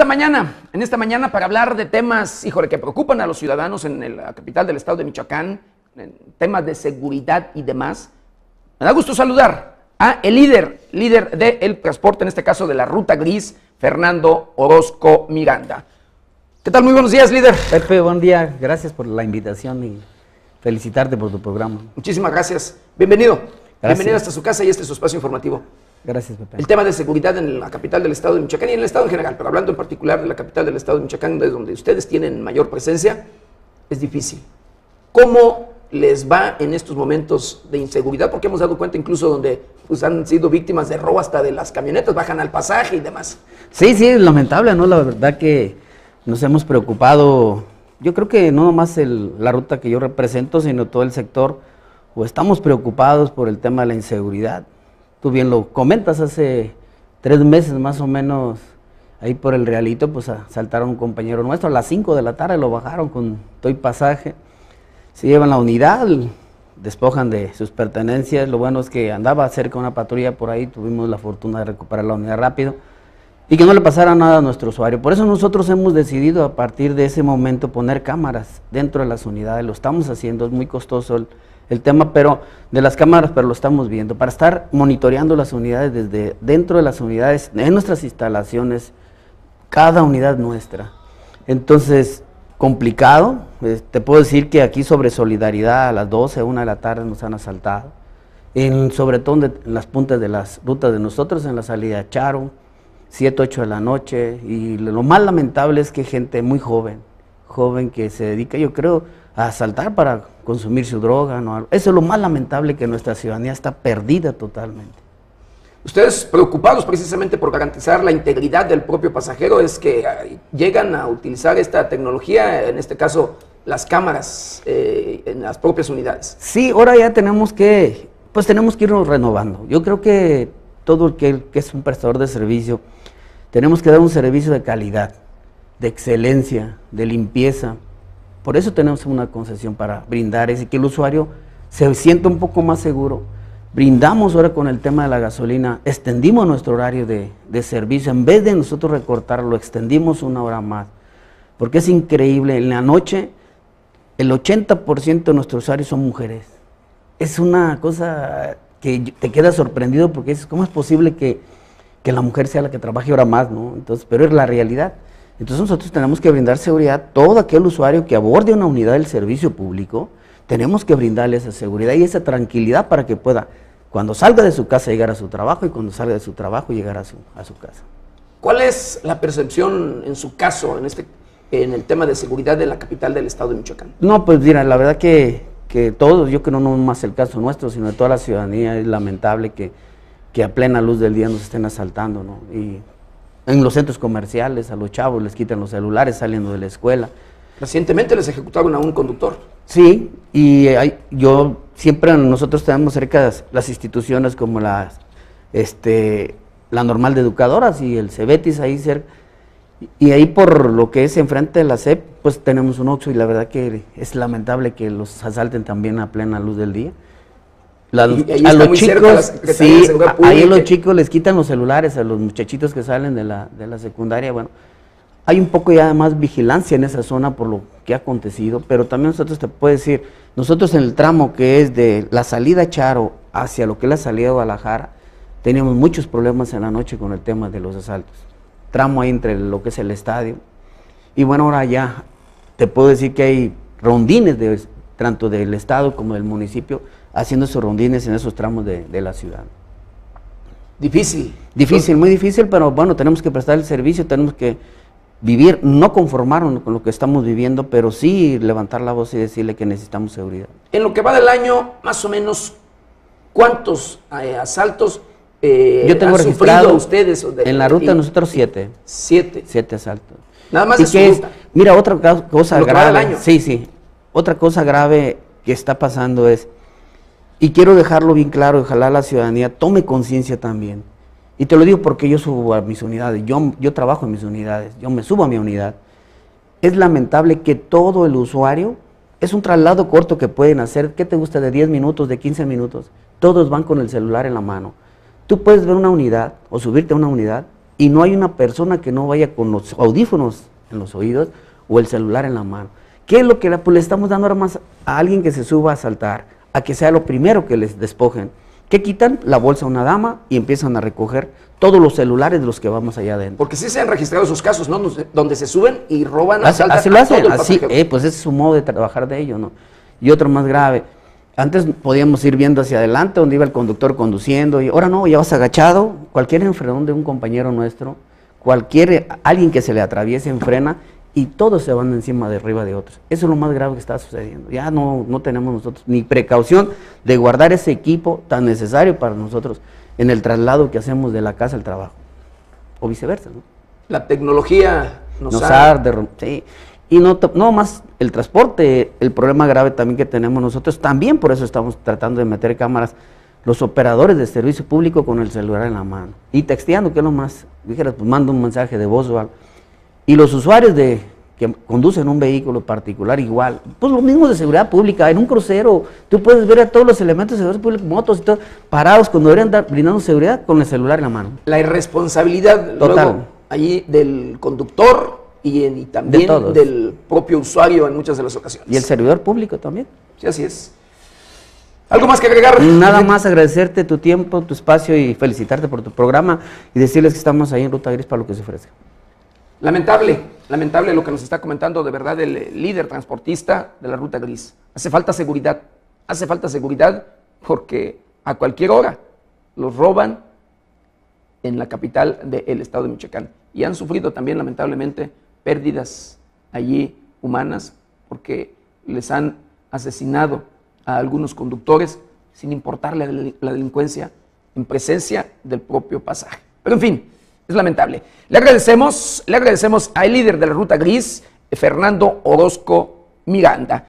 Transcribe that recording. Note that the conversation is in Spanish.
en esta mañana para hablar de temas, híjole, que preocupan a los ciudadanos en la capital del estado de Michoacán, en temas de seguridad y demás. Me da gusto saludar a el líder del transporte, en este caso de la Ruta Gris, Fernando Orozco Miranda. ¿Qué tal? Muy buenos días, líder. Pepe, buen día. Gracias por la invitación y felicitarte por tu programa. Muchísimas gracias. Bienvenido. Gracias. Bienvenido hasta su casa y este es su espacio informativo. Gracias, Pepe. El tema de seguridad en la capital del estado de Michoacán y en el estado en general, pero hablando en particular de la capital del estado de Michoacán, de donde ustedes tienen mayor presencia, es difícil. ¿Cómo les va en estos momentos de inseguridad? Porque hemos dado cuenta incluso donde pues, han sido víctimas de robo hasta de las camionetas, bajan al pasaje y demás. Sí, es lamentable, ¿no? La verdad que nos hemos preocupado, yo creo que no nomás la ruta que yo represento, sino todo el sector, o estamos preocupados por el tema de la inseguridad. Tú bien lo comentas, hace 3 meses más o menos, ahí por el Realito, pues asaltaron a un compañero nuestro, a las 5 de la tarde lo bajaron con todo el pasaje, se llevan la unidad, despojan de sus pertenencias. Lo bueno es que andaba cerca una patrulla por ahí, tuvimos la fortuna de recuperar la unidad rápido y que no le pasara nada a nuestro usuario. Por eso nosotros hemos decidido a partir de ese momento poner cámaras dentro de las unidades, lo estamos haciendo, es muy costoso el tema pero de las cámaras, pero lo estamos viendo, para estar monitoreando las unidades desde dentro de las unidades, en nuestras instalaciones, cada unidad nuestra. Entonces, complicado, te puedo decir que aquí sobre Solidaridad a las 12, 1 de la tarde nos han asaltado, sobre todo en las puntas de las rutas de nosotros, en la salida a Charo, 7, 8 de la noche, y lo más lamentable es que gente muy joven que se dedica, yo creo, a asaltar para consumir su droga, ¿no? Eso es lo más lamentable, que nuestra ciudadanía está perdida totalmente. Ustedes preocupados precisamente por garantizar la integridad del propio pasajero, es que llegan a utilizar esta tecnología, en este caso las cámaras en las propias unidades. Sí, ahora ya tenemos que irnos renovando. Yo creo que todo el que es un prestador de servicio, tenemos que dar un servicio de calidad, de excelencia, de limpieza. Por eso tenemos una concesión para brindar y que el usuario se sienta un poco más seguro. Brindamos ahora con el tema de la gasolina, extendimos nuestro horario de servicio, en vez de nosotros recortarlo, extendimos 1 hora más, porque es increíble, en la noche el 80% de nuestros usuarios son mujeres. Es una cosa que te queda sorprendido, porque dices, ¿cómo es posible que la mujer sea la que trabaje ahora más, ¿no? Entonces, pero es la realidad. Entonces nosotros tenemos que brindar seguridad a todo aquel usuario que aborde una unidad del servicio público, tenemos que brindarle esa seguridad y esa tranquilidad para que pueda, cuando salga de su casa, llegar a su trabajo, y cuando salga de su trabajo, llegar a su casa. ¿Cuál es la percepción en su caso, en el tema de seguridad de la capital del estado de Michoacán? No, pues mira, la verdad que todos, yo creo no más el caso nuestro, sino de toda la ciudadanía, es lamentable que a plena luz del día nos estén asaltando, ¿no? Y en los centros comerciales a los chavos les quitan los celulares saliendo de la escuela. Recientemente les ejecutaron a un conductor. Sí, y nosotros tenemos cerca las instituciones como la Normal de Educadoras y el Cebetis ahí cerca, y ahí por lo que es enfrente de la SEP, pues tenemos un Oxxo, y la verdad que es lamentable que los asalten también a plena luz del día. A los chicos, sí, ahí los chicos les quitan los celulares a los muchachitos que salen de la secundaria. Bueno, hay un poco ya más vigilancia en esa zona por lo que ha acontecido, pero también nosotros, te puedo decir, nosotros en el tramo que es de la salida a Charo hacia lo que es la salida a Guadalajara, teníamos muchos problemas en la noche con el tema de los asaltos. Tramo ahí entre lo que es el estadio, y bueno, ahora ya te puedo decir que hay rondines tanto del estado como del municipio, haciendo esos rondines en esos tramos de la ciudad. Difícil. Difícil, muy difícil, pero bueno, tenemos que prestar el servicio, tenemos que vivir, no conformarnos con lo que estamos viviendo, pero sí levantar la voz y decirle que necesitamos seguridad. En lo que va del año, más o menos, ¿cuántos asaltos yo tengo han registrado sufrido ustedes? En la ruta nosotros 7. 7 asaltos. Nada más de su ruta. Mira, otra cosa grave. Año. Sí. Otra cosa grave que está pasando es, y quiero dejarlo bien claro, ojalá la ciudadanía tome conciencia también. Y te lo digo porque yo subo a mis unidades, yo trabajo en mis unidades, yo me subo a mi unidad. Es lamentable que todo el usuario, es un traslado corto que pueden hacer, ¿qué te gusta? De 10 minutos, de 15 minutos, todos van con el celular en la mano. Tú puedes ver una unidad o subirte a una unidad y no hay una persona que no vaya con los audífonos en los oídos o el celular en la mano. ¿Qué es lo que pues, le estamos dando armas a alguien que se suba a asaltar? A que sea lo primero que les despojen. Que quitan la bolsa a una dama y empiezan a recoger todos los celulares de los que vamos allá adentro. Porque sí se han registrado esos casos, ¿no? Donde se suben y roban, asaltan así lo hacen, así, pues ese es su modo de trabajar de ellos, ¿no? Y otro más grave, antes podíamos ir viendo hacia adelante donde iba el conductor conduciendo y ahora no, ya vas agachado, cualquier enfrenón de un compañero nuestro, alguien que se le atraviese enfrena y todos se van encima de arriba de otros. Eso es lo más grave que está sucediendo. Ya no tenemos nosotros ni precaución de guardar ese equipo tan necesario para nosotros en el traslado que hacemos de la casa al trabajo, o viceversa, ¿no? La tecnología nos sí. Y no más el transporte, el problema grave también que tenemos nosotros, también por eso estamos tratando de meter cámaras, los operadores de servicio público con el celular en la mano, y texteando, que es lo más, dijeras, pues manda un mensaje de voz o algo. Y los usuarios que conducen un vehículo particular igual, pues lo mismo de seguridad pública, en un crucero tú puedes ver a todos los elementos de seguridad pública, motos y todo, parados cuando deberían estar brindando seguridad con el celular en la mano. La irresponsabilidad total, luego, allí del conductor y también del propio usuario en muchas de las ocasiones. Y el servidor público también. Sí, así es. ¿Algo más que agregar? Nada más agradecerte tu tiempo, tu espacio y felicitarte por tu programa y decirles que estamos ahí en Ruta Gris para lo que se ofrezca. Lamentable lo que nos está comentando de verdad el líder transportista de la Ruta Gris. Hace falta seguridad porque a cualquier hora los roban en la capital del estado de Michoacán. Y han sufrido también lamentablemente pérdidas allí humanas porque les han asesinado a algunos conductores sin importarle la delincuencia en presencia del propio pasaje. Pero en fin, es lamentable. Le agradecemos al líder de la Ruta Gris, Fernando Orozco Miranda.